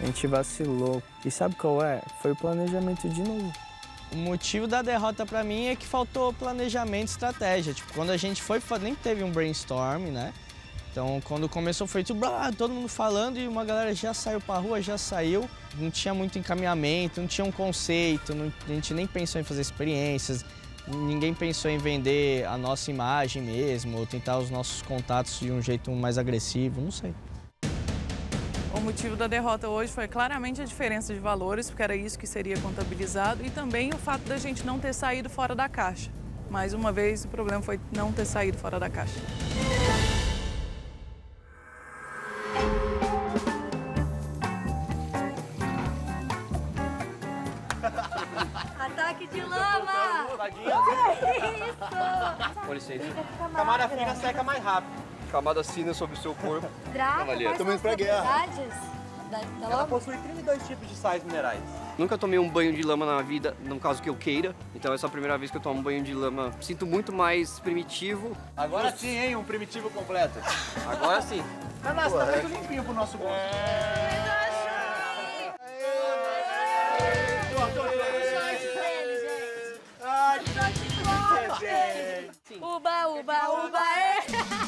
A gente vacilou. E sabe qual é? Foi o planejamento de novo. O motivo da derrota pra mim é que faltou planejamento e estratégia. Tipo, quando a gente foi, nem teve um brainstorm, né? Então, quando começou, foi tudo, todo mundo falando e uma galera já saiu pra rua, já saiu. Não tinha muito encaminhamento, não tinha um conceito, a gente nem pensou em fazer experiências, ninguém pensou em vender a nossa imagem mesmo, ou tentar os nossos contatos de um jeito mais agressivo, não sei. O motivo da derrota hoje foi claramente a diferença de valores, porque era isso que seria contabilizado, e também o fato da gente não ter saído fora da caixa. Mais uma vez, o problema foi não ter saído fora da caixa. Ataque de lama! Com licença. Camada fina seca mais rápido. Camada fina sobre o seu corpo. Draco, quais são as propriedades da Ela lama? possui 32 tipos de sais minerais. Nunca tomei um banho de lama na vida, no caso que eu queira. Então essa é a primeira vez que eu tomo um banho de lama. Sinto muito mais primitivo. Agora sim, hein? Um primitivo completo. Agora sim. Canastra, tá muito limpinho pro nosso gosto. Uba, uba, uba, é!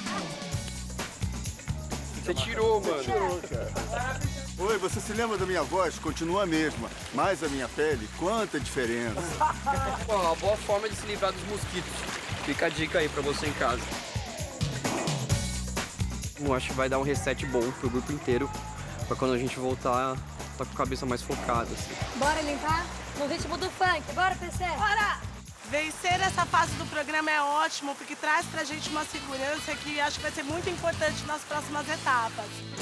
Você tirou, mano. Tirou, cara. Oi, você se lembra da minha voz? Continua a mesma. Mas a minha pele, quanta diferença. Bom, uma boa forma de se livrar dos mosquitos. Fica a dica aí pra você em casa. Eu acho que vai dar um reset bom pro grupo inteiro. Pra quando a gente voltar, tá com a cabeça mais focada, assim. Bora limpar? No ritmo do funk. Bora, PC? Bora! Vencer essa fase do programa é ótimo, porque traz pra gente uma segurança que acho que vai ser muito importante nas próximas etapas.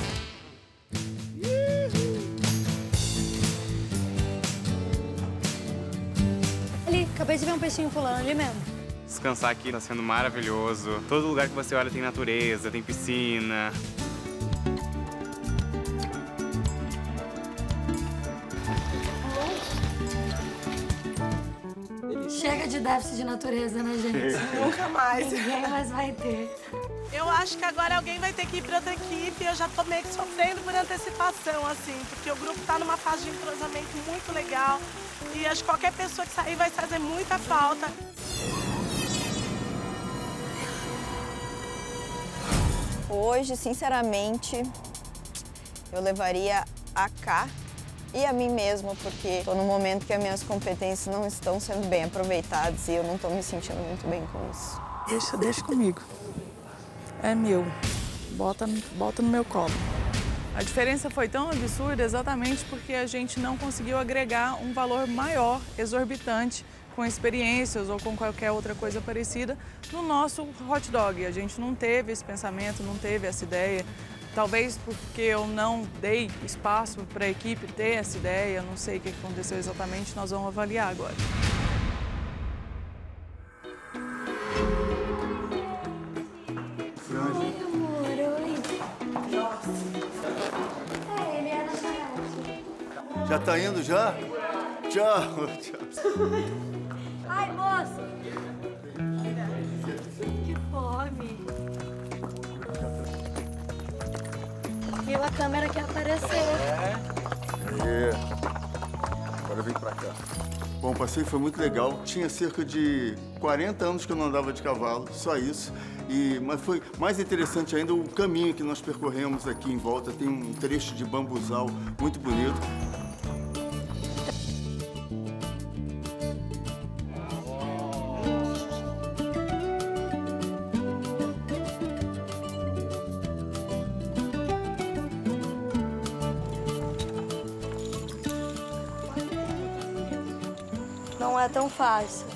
Ali, acabei de ver um peixinho pulando ali mesmo. Descansar aqui tá sendo maravilhoso. Todo lugar que você olha tem natureza, tem piscina. Chega de déficit de natureza, né, gente? Nunca mais. Ninguém mais vai ter. Eu acho que agora alguém vai ter que ir pra outra equipe e eu já tô meio que sofrendo por antecipação, assim, porque o grupo tá numa fase de entrosamento muito legal e acho que qualquer pessoa que sair vai fazer muita falta. Hoje, sinceramente, eu levaria a K e a mim mesma, porque estou num momento que as minhas competências não estão sendo bem aproveitadas e eu não estou me sentindo muito bem com isso. Deixa comigo. É meu. Bota no meu colo. A diferença foi tão absurda exatamente porque a gente não conseguiu agregar um valor maior, exorbitante, com experiências ou com qualquer outra coisa parecida no nosso hot dog. A gente não teve esse pensamento, não teve essa ideia. Talvez porque eu não dei espaço para a equipe ter essa ideia, não sei o que aconteceu exatamente, nós vamos avaliar agora. Oi, amor, oi. É, ele é na charrete. Já tá indo já? Tchau, tchau. Ai, moço! Que fome! Viu a câmera que apareceu. Aê. Agora vem pra cá. Bom, o passeio foi muito legal. Tinha cerca de 40 anos que eu não andava de cavalo, só isso. Mas foi mais interessante ainda o caminho que nós percorremos aqui em volta. Tem um trecho de bambuzal muito bonito. Não é tão fácil.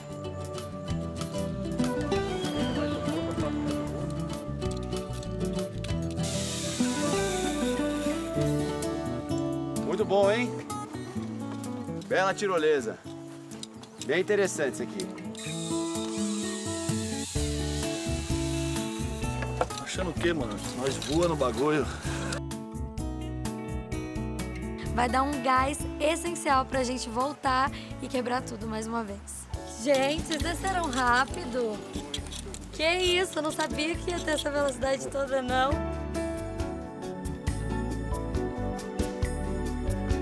Muito bom, hein? Bela tirolesa. Bem interessante isso aqui. Achando o quê, mano? Nós voa no bagulho. Vai dar um gás essencial pra gente voltar e quebrar tudo mais uma vez. Gente, vocês desceram rápido. Que isso, eu não sabia que ia ter essa velocidade toda, não.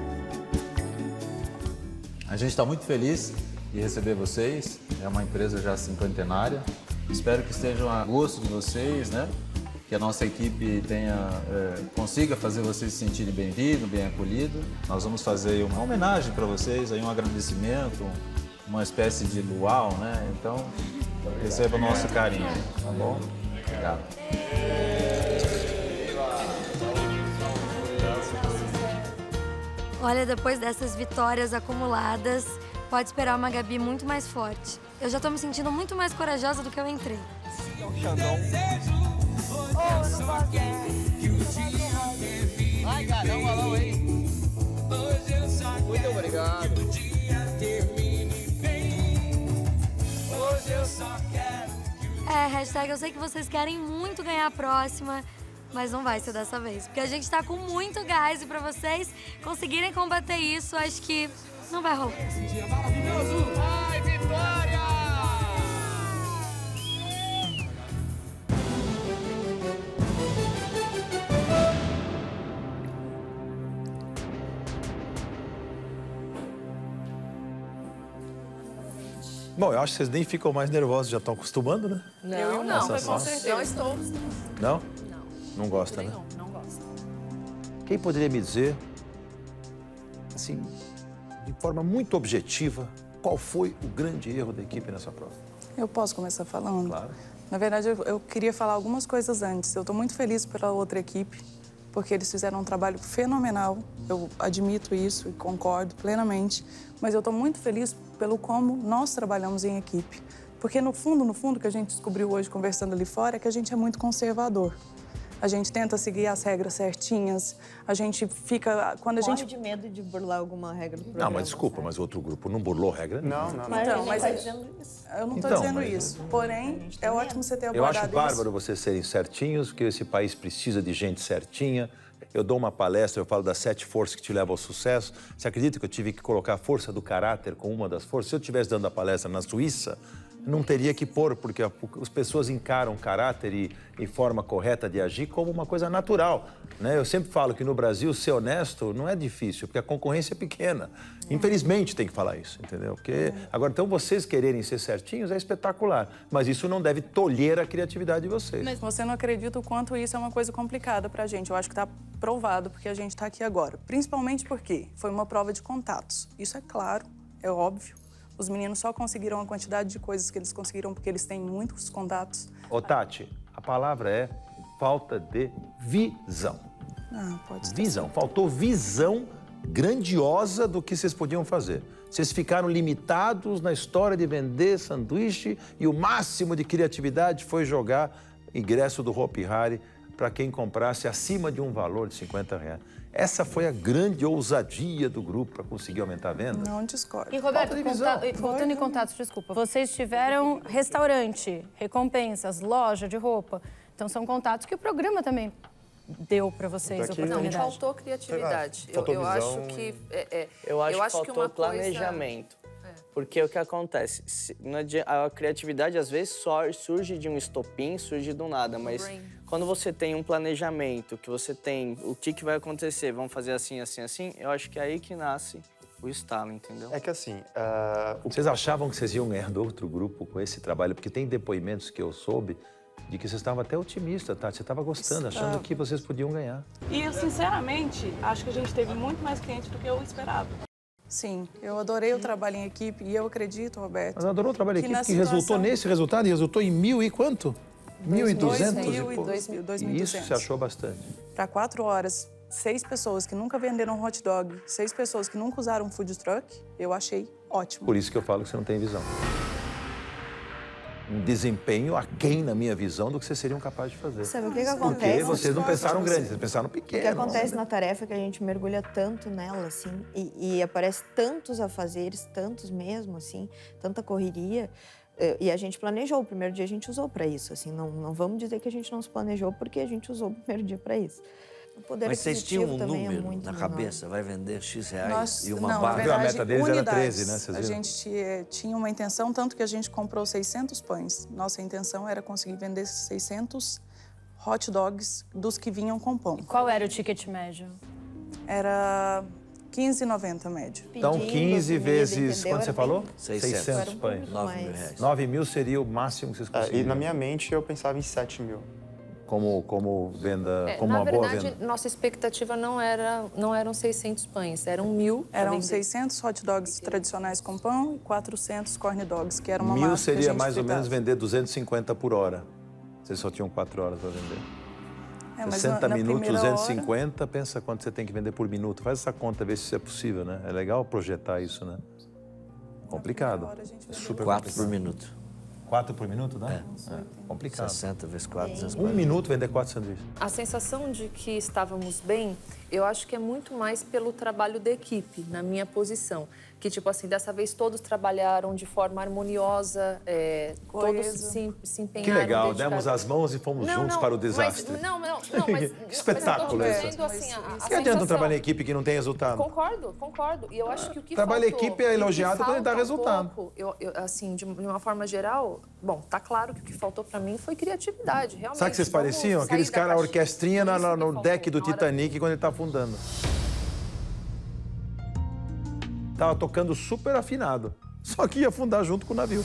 A gente está muito feliz de receber vocês. É uma empresa já cinquentenária. Espero que estejam a gosto de vocês, né? Que a nossa equipe consiga fazer vocês se sentirem bem-vindos, bem acolhidos. Nós vamos fazer uma homenagem para vocês, aí um agradecimento, uma espécie de luau, né? Então, receba o nosso carinho, tá bom? Obrigado. Olha, depois dessas vitórias acumuladas, pode esperar uma Gabi muito mais forte. Eu já tô me sentindo muito mais corajosa do que eu entrei. Ai, cara, dá um balão aí. Muito obrigado. Hashtag eu sei que vocês querem muito ganhar a próxima, mas não vai ser dessa vez. Porque a gente tá com muito gás e pra vocês conseguirem combater isso, acho que não vai rolar. Esse dia maravilhoso. Ai, vitória! Bom, eu acho que vocês nem ficam mais nervosos, já estão acostumando, né? Não, com certeza. Não estou. Não? Não gosta, né? Não gosta. Quem poderia me dizer, assim, de forma muito objetiva, qual foi o grande erro da equipe nessa prova? Eu posso começar falando? Claro. Na verdade, eu queria falar algumas coisas antes. Eu estou muito feliz pela outra equipe, porque eles fizeram um trabalho fenomenal. Eu admito isso e concordo plenamente. Mas eu estou muito feliz pelo como nós trabalhamos em equipe. Porque no fundo, o que a gente descobriu hoje conversando ali fora é que a gente é muito conservador. A gente tenta seguir as regras certinhas, a gente fica... Morre de medo de burlar alguma regra do programa. Não, mas desculpa, mas outro grupo não burlou regra? Não. Então, mas tá dizendo isso. Eu não estou dizendo isso. Porém, é ótimo você ter Eu abordado acho bárbaro vocês serem certinhos, porque esse país precisa de gente certinha. Eu dou uma palestra, eu falo das 7 forças que te levam ao sucesso. Você acredita que eu tive que colocar a força do caráter como uma das forças? Se eu estivesse dando a palestra na Suíça, não teria que pôr, porque as pessoas encaram caráter e forma correta de agir como uma coisa natural, né? Eu sempre falo que no Brasil ser honesto não é difícil, porque a concorrência é pequena. Infelizmente tem que falar isso, entendeu? Porque agora, então, vocês quererem ser certinhos é espetacular, mas isso não deve tolher a criatividade de vocês. Mas você não acredita o quanto isso é uma coisa complicada pra gente. Eu acho que tá provado porque a gente tá aqui agora. Principalmente porque foi uma prova de contatos. Isso é claro, é óbvio. Os meninos só conseguiram a quantidade de coisas que eles conseguiram porque eles têm muitos contatos. Ô, Tati, a palavra é falta de visão. Pode ser. Visão. Faltou visão grandiosa do que vocês podiam fazer. Vocês ficaram limitados na história de vender sanduíche e o máximo de criatividade foi jogar ingresso do Hopi Hari para quem comprasse acima de um valor de R$50. Essa foi a grande ousadia do grupo para conseguir aumentar a venda? Não discordo. E, Roberto, voltando em contatos, desculpa, vocês tiveram restaurante, recompensas, loja de roupa. Então, são contatos que o programa também deu para vocês. Não, faltou criatividade. Eu acho que... Eu acho que faltou planejamento. Porque o que acontece? A criatividade, às vezes, só surge de um estopim, surge do nada. Mas quando você tem um planejamento, que você tem o que vai acontecer, vamos fazer assim, assim, assim, eu acho que é aí que nasce o estalo, entendeu? É que assim... Vocês achavam que vocês iam ganhar do outro grupo com esse trabalho? Porque tem depoimentos que eu soube de que vocês estavam até otimistas, tá? Você estava gostando, achando que vocês podiam ganhar. E eu, sinceramente, acho que a gente teve muito mais clientes do que eu esperava. Sim, eu adorei o trabalho em equipe e eu acredito, Roberto... Mas adorou o trabalho em equipe que resultou nesse resultado e resultou em 1.000 e quanto? 1.200? 2.200. E isso você achou bastante? Para 4 horas, 6 pessoas que nunca venderam hot dog, 6 pessoas que nunca usaram food truck, eu achei ótimo. Por isso que eu falo que você não tem visão. Um desempenho aquém, na minha visão, do que vocês seriam capazes de fazer. Sabe o que acontece? Porque vocês não pensaram grande, vocês pensaram pequeno. O que acontece na tarefa é que a gente mergulha tanto nela, assim, e aparece tantos afazeres, tantos mesmo, assim, tanta correria. E a gente planejou, o primeiro dia a gente usou para isso, assim, não vamos dizer que a gente não se planejou porque a gente usou o primeiro dia para isso. O poder Mas vocês tinham um número na menor. cabeça, vai vender X reais e uma não, barra. Na verdade, a meta deles unidades. era 13, né? Vocês a viram? gente tinha uma intenção, tanto que a gente comprou 600 pães. Nossa intenção era conseguir vender 600 hot dogs dos que vinham com pão. Qual era o ticket médio? Era 15,90 médio. Então, 15 vezes, quanto você falou? 600 pães. 9 mil reais. 9 mil seria o máximo que vocês conseguiriam. E na minha mente eu pensava em 7 mil. Como venda, como na uma boa verdade, venda. nossa expectativa não eram 600 pães, eram 1.000. Eram 600 hot dogs tradicionais com pão e 400 corn dogs, que era uma 1.000 massa que a seria gente mais ou fritava. menos vender 250 por hora. Vocês só tinham 4 horas para vender. Mas 60 na minutos, primeira 250, pensa quanto você tem que vender por minuto. Faz essa conta, vê se isso é possível, né? É legal projetar isso, né? Complicado. É super 4 complicado. por minuto. 4 por minuto, né? É complicado. 60 vezes 4, 1 minuto vender 4 sanduíches. A sensação de que estávamos bem, eu acho que é muito mais pelo trabalho da equipe, na minha posição. Que, tipo assim, dessa vez todos trabalharam de forma harmoniosa, todos se empenharam. Que legal, demos as mãos e fomos juntos para o desastre. Mas espetáculo esse. Assim, que adianta um trabalho em equipe que não tem resultado? Concordo. E eu acho que o que trabalho em faltou, equipe é elogiado quando ele dá resultado. Assim, de uma forma geral, bom, tá claro que o que faltou para mim foi criatividade, realmente. Sabe que vocês pareciam? Aqueles caras, a orquestrinha no deck do Titanic quando ele tá afundando. Tava tocando super afinado, só que ia afundar junto com o navio.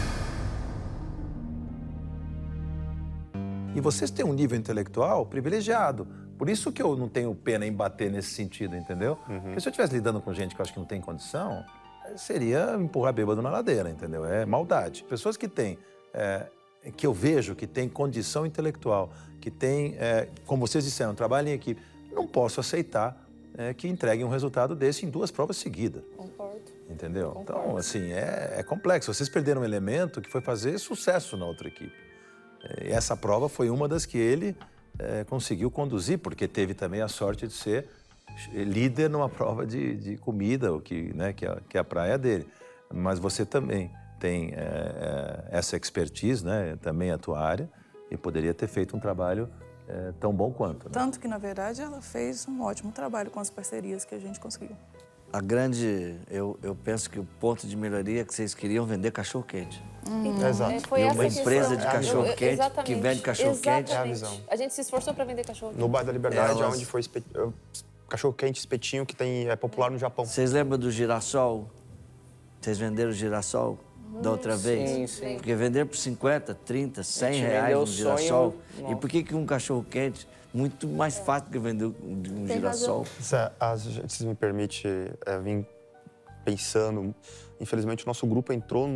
E vocês têm um nível intelectual privilegiado. Por isso que eu não tenho pena em bater nesse sentido, entendeu? Porque se eu estivesse lidando com gente que eu acho que não tem condição, seria empurrar bêbado na ladeira, entendeu? É maldade. Pessoas que têm, que eu vejo que têm condição intelectual, que têm, como vocês disseram, trabalho em equipe, não posso aceitar que entreguem um resultado desse em 2 provas seguidas. Concordo. Entendeu? Concordo. Então, assim, é complexo. Vocês perderam um elemento que foi fazer sucesso na outra equipe. E essa prova foi uma das que ele conseguiu conduzir, porque teve também a sorte de ser líder numa prova de comida, o que, né, que é a praia dele. Mas você também tem essa expertise, né, também a tua área, e poderia ter feito um trabalho tão bom quanto. Né? Tanto que, na verdade, ela fez um ótimo trabalho com as parcerias que a gente conseguiu. A grande, eu penso que o ponto de melhoria é que vocês queriam vender cachorro-quente. Exato. Foi e uma essa empresa questão. de cachorro-quente que vende cachorro-quente. É a visão. A gente se esforçou para vender cachorro-quente. No bairro da Liberdade, onde foi cachorro-quente, espetinho, que é popular no Japão. Vocês lembram do girassol? Vocês venderam o girassol da outra vez? Sim. Porque venderam por 50, 30, 100 reais um girassol. Sonho... E por que um cachorro-quente muito mais fácil que vender um girassol? Se me permite vir pensando, infelizmente o nosso grupo entrou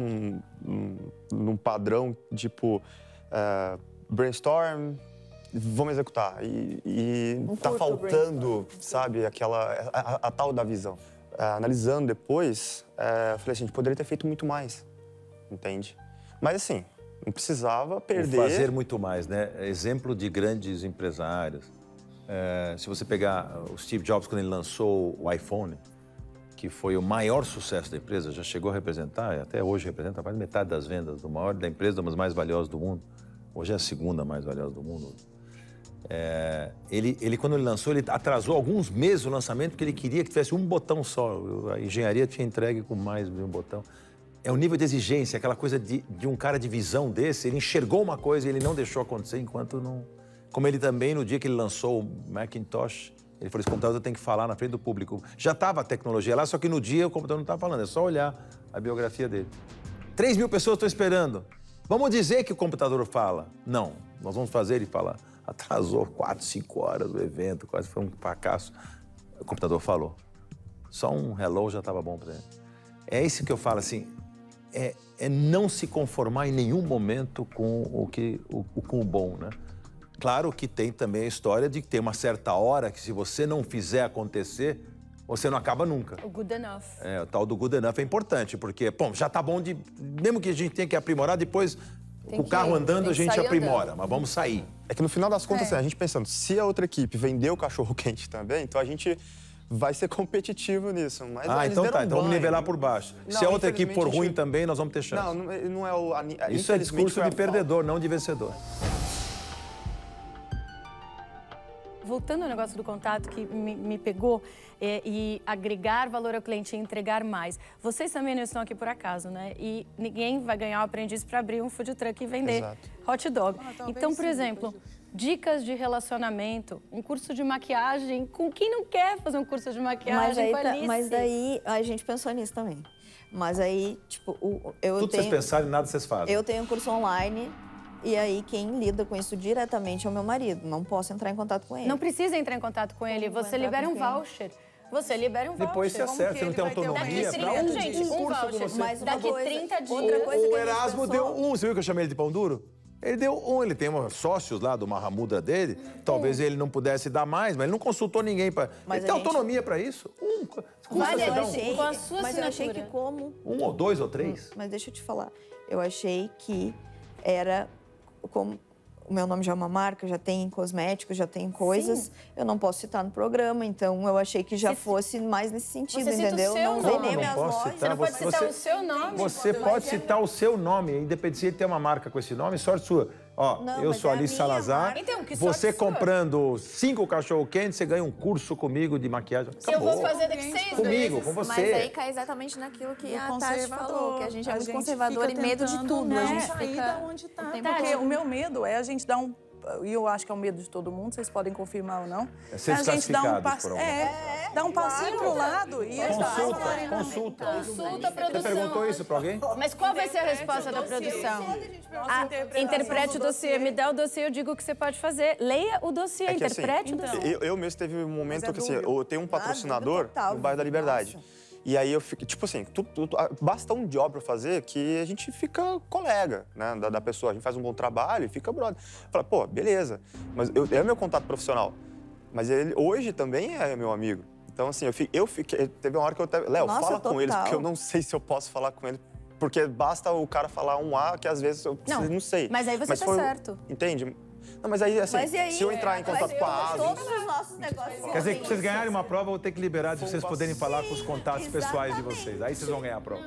num padrão tipo brainstorm, vamos executar. E tá faltando, sabe, a tal da visão. Analisando depois, eu falei assim, a gente poderia ter feito muito mais, entende? Mas assim, não precisava perder... Fazer muito mais, né? Exemplo de grandes empresários. Se você pegar o Steve Jobs, quando ele lançou o iPhone, que foi o maior sucesso da empresa, já chegou a representar, até hoje representa mais de metade das vendas do maior da empresa, uma das mais valiosas do mundo. Hoje é a segunda mais valiosa do mundo. Quando ele lançou, ele atrasou alguns meses o lançamento, porque ele queria que tivesse um botão só. A engenharia tinha entregue com mais de um botão. É o nível de exigência, aquela coisa de um cara de visão desse, ele enxergou uma coisa e ele não deixou acontecer enquanto não... Como ele também, no dia que ele lançou o Macintosh, ele falou, esse computador tem que falar na frente do público. Já estava a tecnologia lá, só que no dia o computador não estava falando, é só olhar a biografia dele. 3 mil pessoas estão esperando. Vamos dizer que o computador fala. Não, nós vamos fazer ele falar. Atrasou 4, 5 horas o evento, quase foi um fracasso. O computador falou. Só um hello já estava bom para ele. É isso que eu falo, assim, é não se conformar em nenhum momento com o bom, né? Claro que tem também a história de que tem uma certa hora que se você não fizer acontecer, você não acaba nunca. O good enough. O tal do good enough é importante, porque, bom, já tá bom de... Mesmo que a gente tenha que aprimorar, depois o carro andando a gente aprimora, mas vamos sair. É que no final das contas, assim, a gente pensando, se a outra equipe vendeu o cachorro-quente também, então a gente vai ser competitivo nisso. Mas então tá, então vamos nivelar por baixo. Se a outra equipe for ruim também, nós vamos ter chance. Não é o... Isso é discurso de perdedor, não de vencedor. Voltando ao negócio do contato que me pegou, e agregar valor ao cliente e entregar mais. Vocês também não estão aqui por acaso, né? E ninguém vai ganhar o aprendiz para abrir um food truck e vender hot dog. Então, por exemplo, dicas de relacionamento, um curso de maquiagem. Com quem não quer fazer um curso de maquiagem? Mas daí a gente pensou nisso também. Mas aí, tipo, Tudo vocês pensarem, nada vocês fazem. Eu tenho um curso online e aí quem lida com isso diretamente é o meu marido. Não posso entrar em contato com ele. Não precisa entrar em contato com ele. Você libera um voucher. Você libera um voucher. Depois você acerta, você não tem autonomia. Daqui 30 dias, um voucher. Daqui 30 dias. O Erasmo deu um. Você viu que eu chamei ele de pão duro? Ele deu um, ele tem sócios lá do Mahamudra dele. Talvez ele não pudesse dar mais, mas ele não consultou ninguém para. Ele tem autonomia para isso? Mas eu achei que como... Um ou dois ou três? Mas deixa eu te falar. Eu achei que era como... O meu nome já é uma marca, já tem cosméticos, já tem coisas. Sim. Eu não posso citar no programa, então eu achei que já fosse mais nesse sentido, você entendeu? Não usei nem minhas lojas. Você não pode citar o seu nome. Você pode citar o seu nome, independente de ter uma marca com esse nome, sorte sua. Ó, não, eu sou Alice Salazar. Então, você comprando 5 cachorro-quente, você ganha um curso comigo de maquiagem. Acabou. Eu vou fazer daqui 6 meses. Comigo, com você. Mas aí cai exatamente naquilo que a Tati falou, que a gente é muito conservador e medo de tudo. A gente fica onde tá. Porque o meu medo é a gente dar um... E eu acho que é o medo de todo mundo, vocês podem confirmar ou não. É ser a gente dá um passinho dá um passinho pro lado e Consulta a produção. Você perguntou isso pra alguém? Mas qual vai ser a resposta da produção? Interprete o dossiê, me dá o dossiê, eu digo o que você pode fazer. Leia o dossiê, interprete o dossiê. Eu mesmo teve um momento que assim, eu tenho um patrocinador no bairro da Liberdade. E aí eu fico, tipo assim, basta um job pra fazer que a gente fica colega, né, da pessoa. A gente faz um bom trabalho e fica brother. Fala, pô, beleza. Mas é meu contato profissional. Mas ele hoje também é meu amigo. Então, assim, eu fiquei... Teve uma hora que eu até... Léo, fala com eles, porque eu não sei se eu posso falar com ele. Porque basta o cara falar um A, que às vezes eu não sei. Mas aí você tá certo. Entende? Não, mas aí, assim, se eu entrar em contato com a ASUS... Todos os nossos negócios... Quer dizer, que vocês ganharem uma prova, eu vou ter que liberar de vocês poderem falar com os contatos pessoais de vocês. Aí vocês vão ganhar a prova.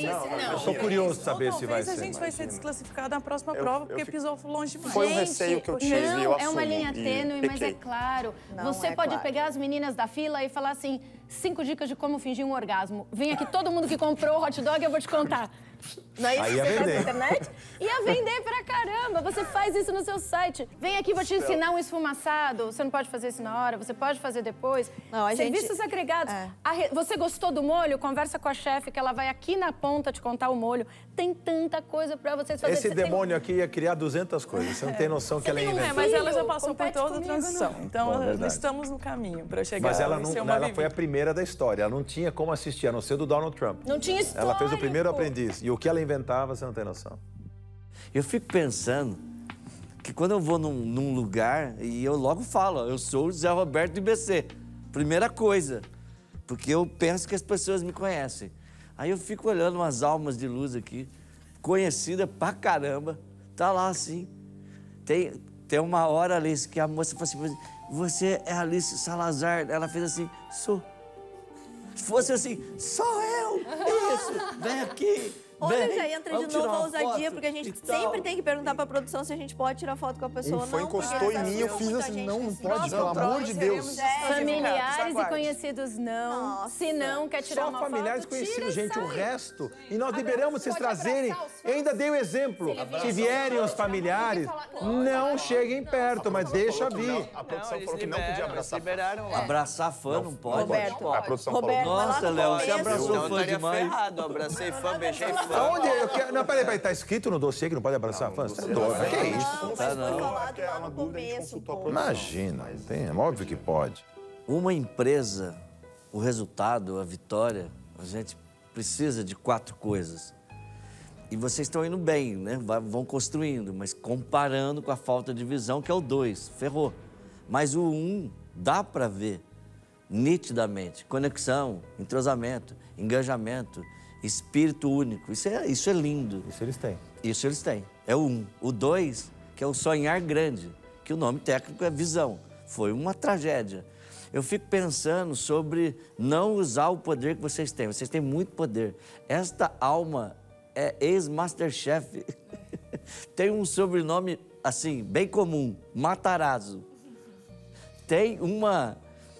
Eu sou curioso de saber se vai ser. Talvez a gente vai ser desclassificado na próxima prova, porque pisou longe demais. Foi um receio que eu tive, eu assumo. É uma linha tênue, mas é claro. Você pode pegar as meninas da fila e falar assim, 5 dicas de como fingir um orgasmo. Vem aqui todo mundo que comprou o hot dog, eu vou te contar. Não é isso que você faz na internet? Ia vender pra caramba. Você faz isso no seu site. Vem aqui, vou te ensinar um esfumaçado. Você não pode fazer isso na hora, você pode fazer depois. Serviços agregados. Você gostou do molho? Conversa com a chefe, que ela vai aqui na ponta te contar o molho. Tem tanta coisa pra vocês fazerem. Esse demônio aqui ia criar 200 coisas. Você não tem noção que ela ia inventar. Mas ela já passou por toda a transição. Então, estamos no caminho pra chegar. Mas ela foi a primeira da história. Ela não tinha como assistir, a não ser do Donald Trump. Não tinha história. Ela fez o primeiro aprendiz. E o que ela inventava, você não tem noção. Eu fico pensando que quando eu vou num lugar, e eu logo falo, eu sou o Zé Roberto do IBC. Primeira coisa. Porque eu penso que as pessoas me conhecem. Aí eu fico olhando umas almas de luz aqui, conhecida pra caramba, tá lá assim. Tem uma hora, Alice, que a moça falou assim, você é Alice Salazar? Ela fez assim, sou. Se fosse assim, sou eu! Isso, vem aqui! Olha, já entra de novo a ousadia, porque a gente sempre tem que perguntar pra produção se a gente pode tirar foto com a pessoa ou não. Encostou em mim, eu fiz assim, não pode, pelo amor de Deus. Familiares e conhecidos não. Nossa. Se não, quer tirar uma foto, Só familiares conhecidos, gente, o resto. E nós liberamos vocês trazerem. Eu ainda dei o exemplo. Se vierem os familiares, não cheguem perto, mas deixa vir. A produção falou que não podia abraçar. Abraçar fã não pode. Roberto, A produção falou. Nossa, Léo, você abraçou Então, fã demais. ferrado. Abracei fã, beijei fã. Onde? Não, peraí, tá escrito no dossiê que não pode abraçar fãs? Tá doido, que é isso? Tá não. Imagina, é óbvio que pode. Uma empresa, o resultado, a vitória, a gente precisa de 4 coisas. E vocês estão indo bem, né? Vão construindo, mas comparando com a falta de visão, que é o 2, ferrou. Mas o 1 dá para ver nitidamente. Conexão, entrosamento, engajamento, espírito único. Isso é lindo. Isso eles têm. Isso eles têm. É o 1. O 2, que é o sonhar grande, que o nome técnico é visão. Foi uma tragédia. Eu fico pensando sobre não usar o poder que vocês têm. Vocês têm muito poder. Esta alma é ex-Masterchef. Tem um sobrenome, assim, bem comum, Matarazzo. Tem uma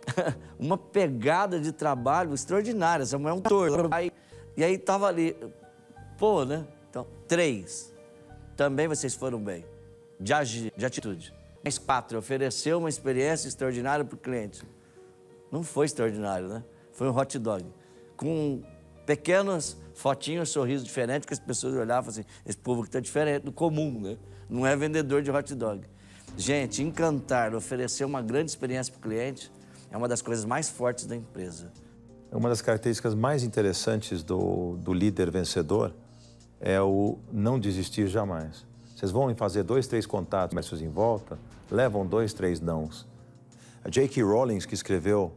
pegada de trabalho extraordinária. Essa mulher é um touro. E aí tava ali, pô, né? Então, 3. Também vocês foram bem. De agir, de atitude. As 4, ofereceu uma experiência extraordinária para o cliente. Não foi extraordinário, né? Foi um hot dog. Com pequenas fotinhos, sorrisos diferentes, que as pessoas olhavam assim, esse povo que está diferente do comum, né? Não é vendedor de hot dog. Gente, encantar, oferecer uma grande experiência para o cliente é uma das coisas mais fortes da empresa. Uma das características mais interessantes do líder vencedor é o não desistir jamais. Vocês vão fazer 2, 3 contatos, comércios em volta, levam 2, 3 nãos. A J.K. Rowling, que escreveu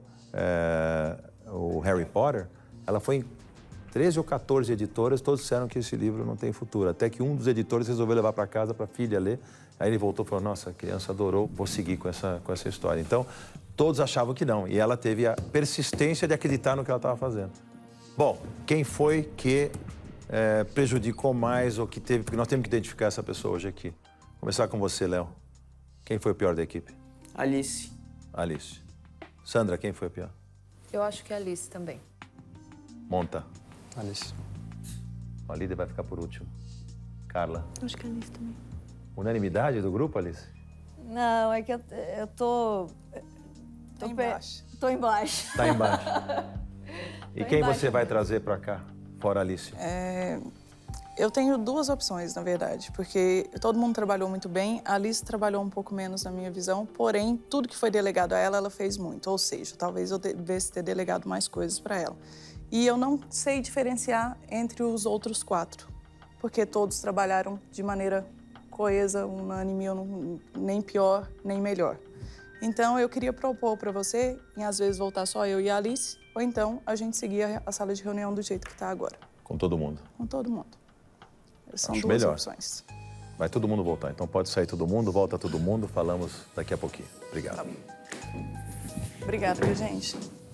o Harry Potter, ela foi em 13 ou 14 editoras, todos disseram que esse livro não tem futuro. Até que um dos editores resolveu levar para casa para a filha ler. Aí ele voltou e falou, nossa, a criança adorou, vou seguir com essa história. Então, todos achavam que não. E ela teve a persistência de acreditar no que ela estava fazendo. Bom, quem foi que prejudicou mais ou que teve... Porque nós temos que identificar essa pessoa hoje aqui. Vou começar com você, Léo. Quem foi o pior da equipe? Alice. Alice. Sandra, quem foi a pior? Eu acho que é a Alice também. Monta. Alice. A líder vai ficar por último. Carla. Acho que é a Alice também. Unanimidade do grupo, Alice? Não, é que eu tô... Tô embaixo. Tô embaixo. Tá embaixo. E quem você vai trazer para cá, fora Alice? Eu tenho 2 opções, na verdade, porque todo mundo trabalhou muito bem, a Alice trabalhou um pouco menos na minha visão, porém, tudo que foi delegado a ela, ela fez muito. Ou seja, talvez eu devesse ter delegado mais coisas para ela. E eu não sei diferenciar entre os outros 4, porque todos trabalharam de maneira coesa, unânime, nem pior, nem melhor. Então, eu queria propor para você, em às vezes voltar só eu e a Alice, ou então a gente seguir a sala de reunião do jeito que está agora. Com todo mundo? Com todo mundo. São Acho 2 melhor. opções. Vai todo mundo voltar. Então pode sair todo mundo, volta todo mundo, falamos daqui a pouquinho. Obrigado. Tá bom. Obrigada, gente.